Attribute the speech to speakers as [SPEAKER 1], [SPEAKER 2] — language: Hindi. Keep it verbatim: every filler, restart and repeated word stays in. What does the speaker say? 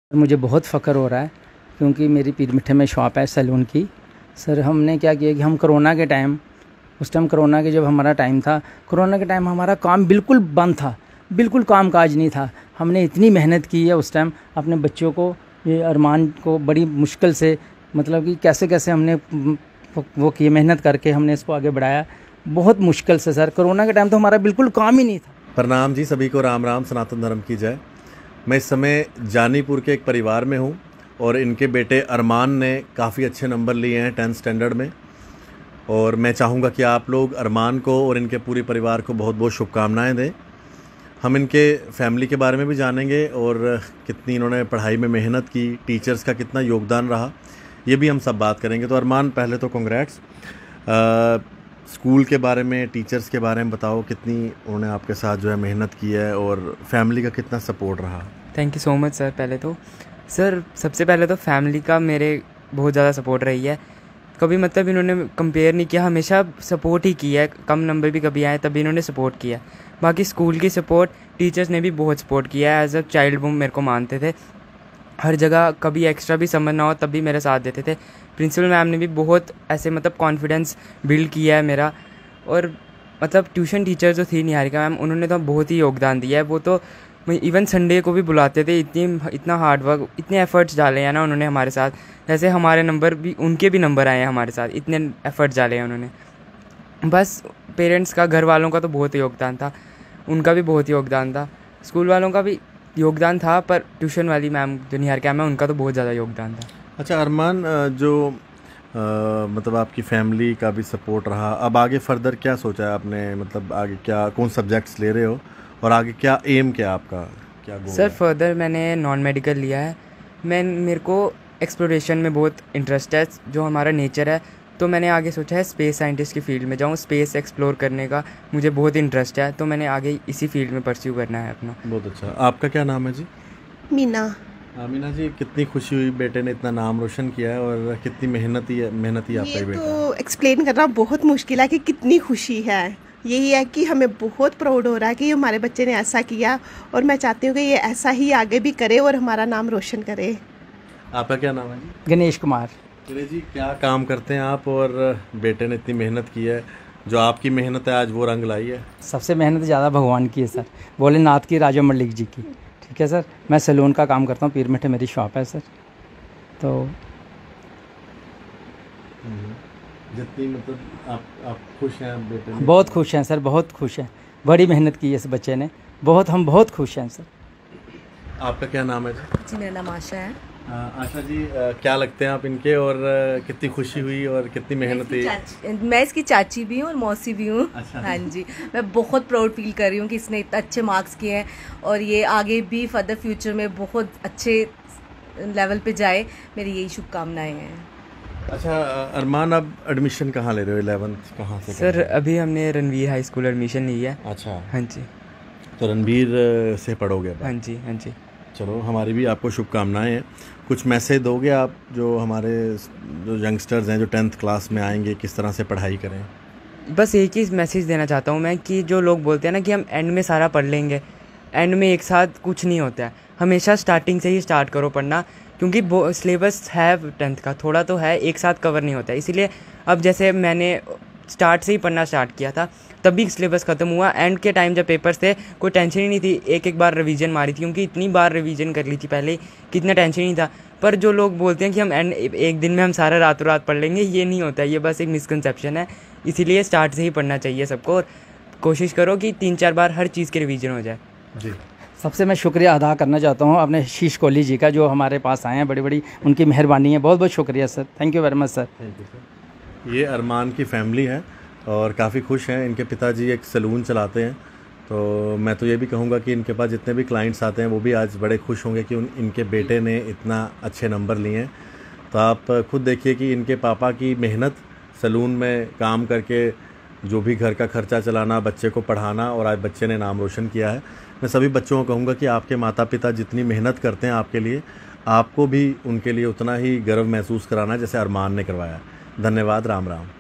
[SPEAKER 1] मुझे बहुत फ़ख्र हो रहा है क्योंकि मेरी पीर मिठे में शॉप है सैलून की। सर हमने क्या किया कि हम कोरोना के टाइम उस टाइम कोरोना के जब हमारा टाइम था, कोरोना के टाइम हमारा काम बिल्कुल बंद था, बिल्कुल काम काज नहीं था। हमने इतनी मेहनत की है उस टाइम अपने बच्चों को, ये अरमान को बड़ी मुश्किल से, मतलब कि कैसे कैसे हमने वो किए, मेहनत करके हमने इसको आगे बढ़ाया बहुत मुश्किल से। सर कोरोना के टाइम तो हमारा बिल्कुल काम ही नहीं था।
[SPEAKER 2] प्रणाम जी, सभी को राम राम, सनातन धर्म की जय। मैं इस समय जानीपुर के एक परिवार में हूँ और इनके बेटे अरमान ने काफ़ी अच्छे नंबर लिए हैं टेंथ स्टैंडर्ड में, और मैं चाहूँगा कि आप लोग अरमान को और इनके पूरे परिवार को बहुत बहुत शुभकामनाएं दें। हम इनके फैमिली के बारे में भी जानेंगे और कितनी इन्होंने पढ़ाई में मेहनत की, टीचर्स का कितना योगदान रहा, ये भी हम सब बात करेंगे। तो अरमान, पहले तो कांग्रेट्स। स्कूल के बारे में, टीचर्स के बारे में बताओ, कितनी उन्होंने आपके साथ जो है मेहनत की है और फैमिली का कितना सपोर्ट रहा।
[SPEAKER 3] Thank you so much sir. पहले तो सर सबसे पहले तो फैमिली का मेरे बहुत ज़्यादा सपोर्ट रही है। कभी मतलब इन्होंने कंपेयर नहीं किया, हमेशा सपोर्ट ही किया है। कम नंबर भी कभी आए तभी इन्होंने सपोर्ट किया। बाकी स्कूल की सपोर्ट, टीचर्स ने भी बहुत सपोर्ट किया है। एज अ चाइल्ड वो मेरे को मानते थे, हर जगह कभी एक्स्ट्रा भी समझ ना हो तब भी मेरे साथ देते थे। प्रिंसिपल मैम ने भी बहुत ऐसे मतलब कॉन्फिडेंस बिल्ड किया है मेरा। और मतलब ट्यूशन टीचर जो थी निहारिका मैम, उन्होंने तो बहुत ही योगदान दिया है। वो तो इवन संडे को भी बुलाते थे। इतनी इतना हार्ड वर्क, इतने एफर्ट्स डाले हैं ना उन्होंने हमारे साथ। जैसे हमारे नंबर भी, उनके भी नंबर आए हैं हमारे साथ, इतने एफर्ट्स डाले हैं उन्होंने। बस पेरेंट्स का, घर वालों का तो बहुत योगदान था, उनका भी बहुत योगदान था। स्कूल वालों का भी योगदान था, पर ट्यूशन वाली मैम जो निहारिका मैम है, उनका तो बहुत ज़्यादा योगदान था।
[SPEAKER 2] अच्छा अरमान, जो आ, मतलब आपकी फैमिली का भी सपोर्ट रहा, अब आगे फर्दर क्या सोचा है आपने? मतलब आगे क्या, कौन सब्जेक्ट्स ले रहे हो और आगे क्या एम, क्या आपका क्या गोल
[SPEAKER 3] सर
[SPEAKER 2] है?
[SPEAKER 3] फर्दर मैंने नॉन मेडिकल लिया है। मैं मेरे को एक्सप्लोरेशन में बहुत इंटरेस्ट है, जो हमारा नेचर है। तो मैंने आगे सोचा है स्पेस साइंटिस्ट की फील्ड में जाऊँ, स्पेस एक्सप्लोर करने का मुझे बहुत इंटरेस्ट है। तो मैंने आगे इसी फील्ड में परस्यू करना है अपना।
[SPEAKER 2] बहुत अच्छा। आपका क्या नाम है जी?
[SPEAKER 4] मीना।
[SPEAKER 2] मीना जी, कितनी खुशी हुई बेटे ने इतना नाम रोशन किया है और कितनी मेहनती है, मेहनती आपका
[SPEAKER 4] ये
[SPEAKER 2] बेटा।
[SPEAKER 4] तो एक्सप्लेन करना बहुत मुश्किल है कि कितनी खुशी है। यही है कि हमें बहुत प्राउड हो रहा है कि हमारे बच्चे ने ऐसा किया, और मैं चाहती हूँ कि ये ऐसा ही आगे भी करे और हमारा नाम रोशन करे।
[SPEAKER 2] आपका क्या नाम है जी?
[SPEAKER 1] गणेश कुमार।
[SPEAKER 2] गणेश जी, क्या काम करते हैं आप और बेटे ने इतनी मेहनत की है, जो आपकी मेहनत है आज वो रंग लाई है?
[SPEAKER 1] सबसे मेहनत ज़्यादा भगवान की है सर, भोलेनाथ की, राजा मलिक जी की। ठीक है सर, मैं सैलून का काम करता हूँ, पीर मिठे मेरी शॉप है सर। तो
[SPEAKER 2] जितनी मतलब आप आप खुश हैं बेटे ने?
[SPEAKER 1] बहुत खुश हैं सर, बहुत खुश हैं। बड़ी मेहनत की है इस बच्चे ने, बहुत, हम बहुत खुश हैं सर।
[SPEAKER 2] आपका क्या नाम है जी?
[SPEAKER 5] जी मेरा नाम आशा है।
[SPEAKER 2] आ, आशा जी, आ, क्या लगते हैं आप इनके, और आ, कितनी खुशी हुई और कितनी मेहनत हुई?
[SPEAKER 5] मैं इसकी चाची भी हूँ और मौसी भी हूँ।
[SPEAKER 2] अच्छा।
[SPEAKER 5] हाँ जी, मैं बहुत प्राउड फील कर रही हूँ कि इसने इतने अच्छे मार्क्स किए हैं और ये आगे भी फर्दर फ्यूचर में बहुत अच्छे लेवल पे जाए, मेरी यही शुभकामनाएं हैं।
[SPEAKER 2] अच्छा अरमान, अब एडमिशन कहाँ ले रहे हो? इलेवेंथ कहाँ से?
[SPEAKER 3] सर अभी हमने रणवीर हाई स्कूल एडमिशन ली है।
[SPEAKER 2] अच्छा।
[SPEAKER 3] हाँ जी।
[SPEAKER 2] तो रणवीर से पढ़ोगे?
[SPEAKER 3] हाँ जी, हाँ जी।
[SPEAKER 2] चलो, हमारी भी आपको शुभकामनाएं हैं। कुछ मैसेज दोगे आप, जो हमारे जो यंगस्टर्स हैं जो टेंथ क्लास में आएंगे, किस तरह से पढ़ाई करें?
[SPEAKER 3] बस एक ही मैसेज देना चाहता हूँ मैं, कि जो लोग बोलते हैं ना कि हम एंड में सारा पढ़ लेंगे, एंड में एक साथ कुछ नहीं होता है। हमेशा स्टार्टिंग से ही स्टार्ट करो पढ़ना, क्योंकि सिलेबस है टेंथ का, थोड़ा तो है, एक साथ कवर नहीं होता है। इसीलिए अब जैसे मैंने स्टार्ट से ही पढ़ना स्टार्ट किया था, तभी सिलेबस ख़त्म हुआ। एंड के टाइम जब पेपर्स थे, कोई टेंशन ही नहीं थी, एक एक बार रिवीजन मारी थी, क्योंकि इतनी बार रिवीजन कर ली थी पहले, कितना टेंशन नहीं था। पर जो लोग बोलते हैं कि हम एंड एक दिन में हम सारा रातों रात पढ़ लेंगे, ये नहीं होता है, ये बस एक मिसकंसेप्शन है। इसीलिए स्टार्ट से ही पढ़ना चाहिए सबको, और कोशिश करो कि तीन चार बार हर चीज़ की रिवीजन हो जाए।
[SPEAKER 2] जी।
[SPEAKER 1] सबसे मैं शुक्रिया अदा करना चाहता हूँ अपने शीश कोहली जी का, जो हमारे पास आए हैं, बड़ी बड़ी उनकी मेहरबानी है। बहुत बहुत शुक्रिया sir, thank you very much sir.
[SPEAKER 2] Thank you sir. ये अरमान की फैमिली है और काफ़ी खुश हैं। इनके पिताजी एक सैलून चलाते हैं, तो मैं तो ये भी कहूँगा कि इनके पास जितने भी क्लाइंट्स आते हैं वो भी आज बड़े खुश होंगे कि उन इनके बेटे ने इतना अच्छे नंबर लिए हैं। तो आप खुद देखिए कि इनके पापा की मेहनत, सैलून में काम करके जो भी घर का खर्चा चलाना, बच्चे को पढ़ाना, और आज बच्चे ने नाम रोशन किया है। मैं सभी बच्चों को कहूँगा कि आपके माता पिता जितनी मेहनत करते हैं आपके लिए, आपको भी उनके लिए उतना ही गर्व महसूस कराना जैसे अरमान ने करवाया। धन्यवाद। राम राम।